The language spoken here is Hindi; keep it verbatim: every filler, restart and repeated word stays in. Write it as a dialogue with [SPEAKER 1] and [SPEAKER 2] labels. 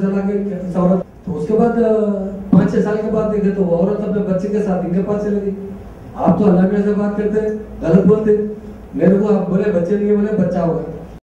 [SPEAKER 1] चला गया औरत। तो उसके बाद पाँच छह साल के बाद देखे तो वो औरत अपने बच्चे के साथ इनके पास चले गई। आप तो अल्लाह से बात करते, गलत बोलते, मेरे को आप बोले बच्चे नहीं बोले बच्चा होगा।